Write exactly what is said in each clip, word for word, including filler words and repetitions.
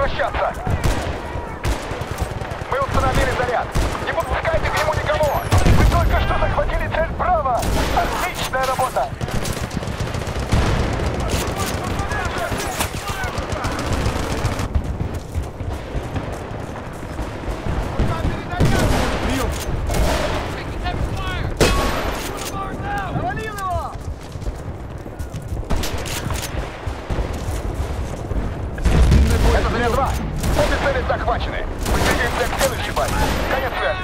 возвращаться. Мы установили заряд. Не подпускайте к нему никого. Вы только что захватили цель Браво. Отличная работа. Два. Обе цели захвачены. Мы двигаемся к следующей базе. Конец связи.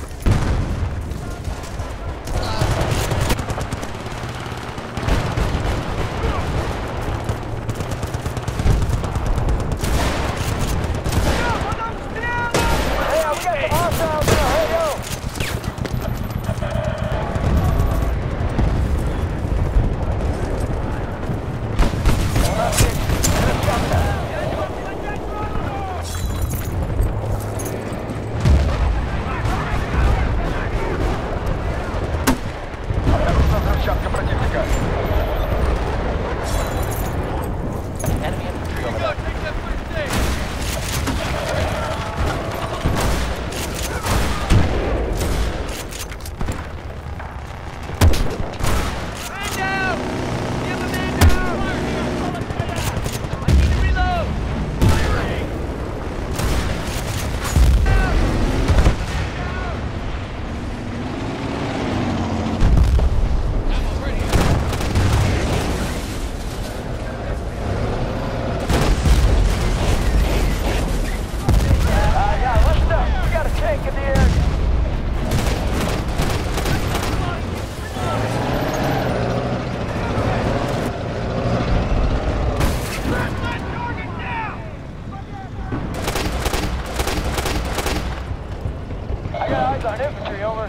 on infantry, over.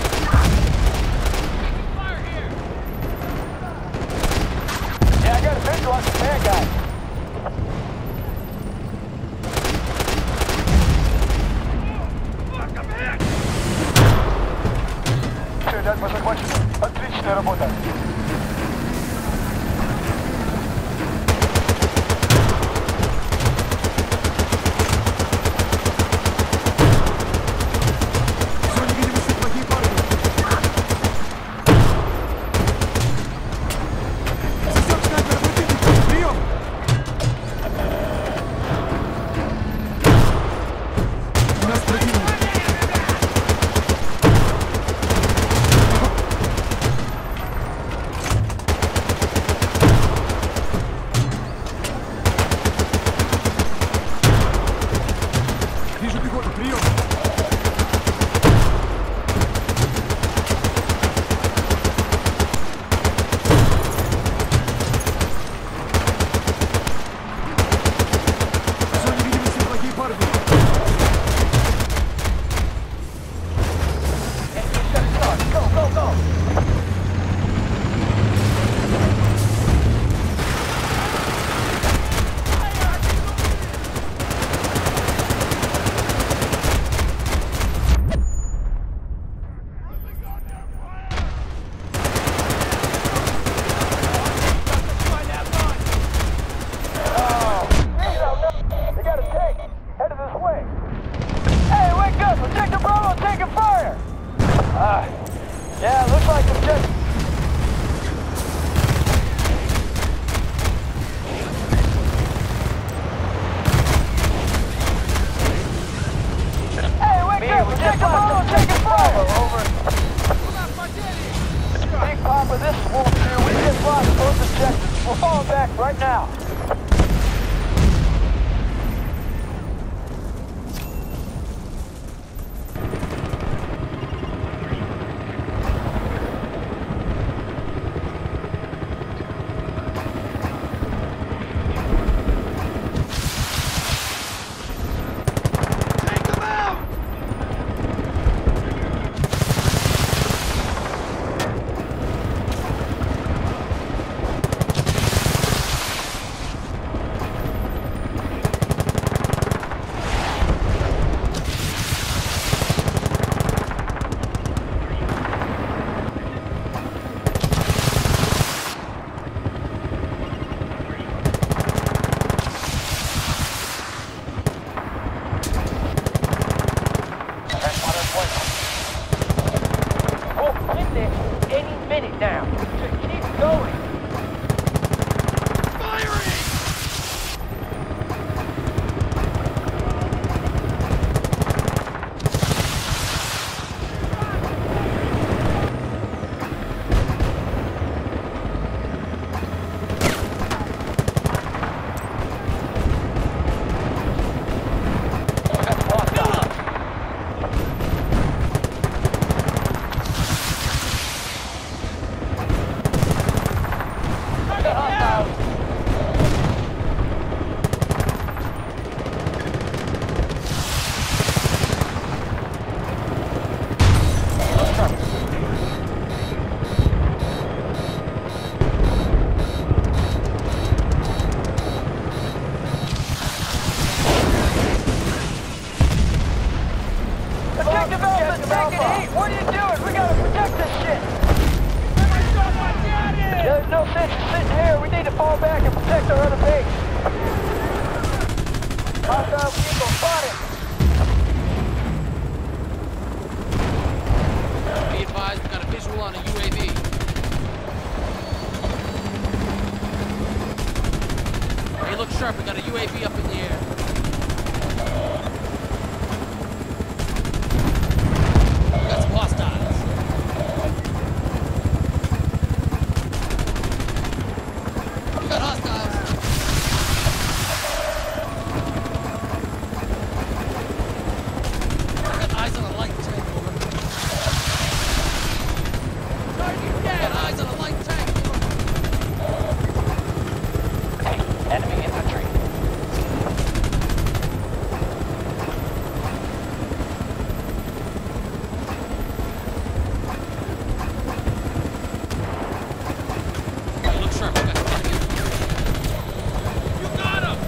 Fire here! Yeah, I got a visual on the bad guy. Fuck, I'm hit! Все, дядька закончена. Отличная работа. no sense in sitting here. We need to fall back and protect our other base. Hostile vehicle spotted. Be advised, we got a visual on a U A V. Hey, look sharp, we got a U A V up in the air. We got some hostiles. We got hostiles. We got eyes on a light tank, over. Target dead! Eyes on a light tank, over. Enemy infantry. Hey, look sharp, we got some enemy. You got him!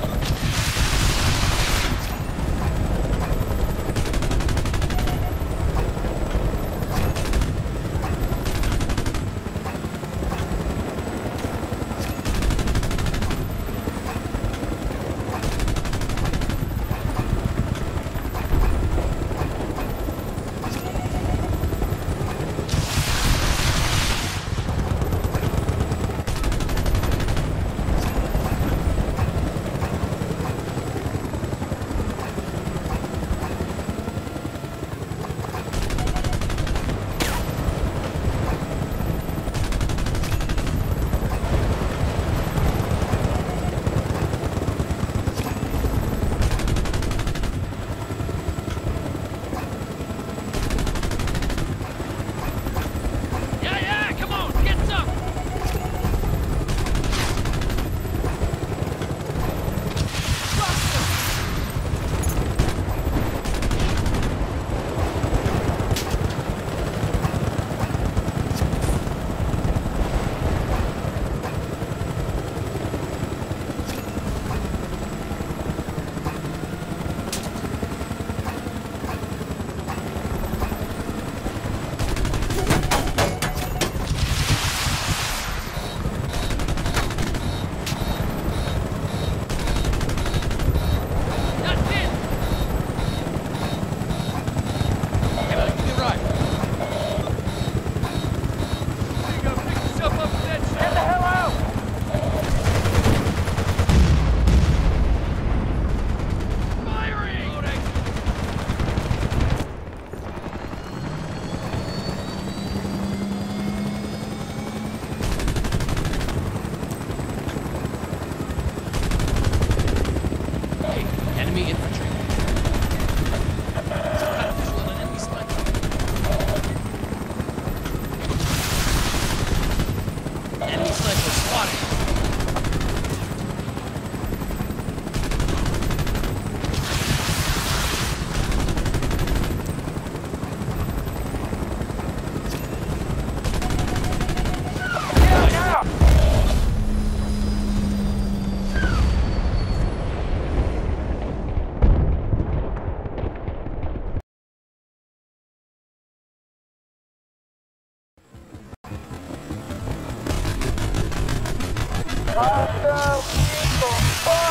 Yeah, yeah, come on, get some! That's it! Hey, buddy, give me a ride. You gotta pick yourself up with that shit. Get the hell out! Firing! Loading. Hey, enemy infantry. Got a visual on an enemy sniper. Enemy sniper spotted. Get out! Hostile vehicle spotted.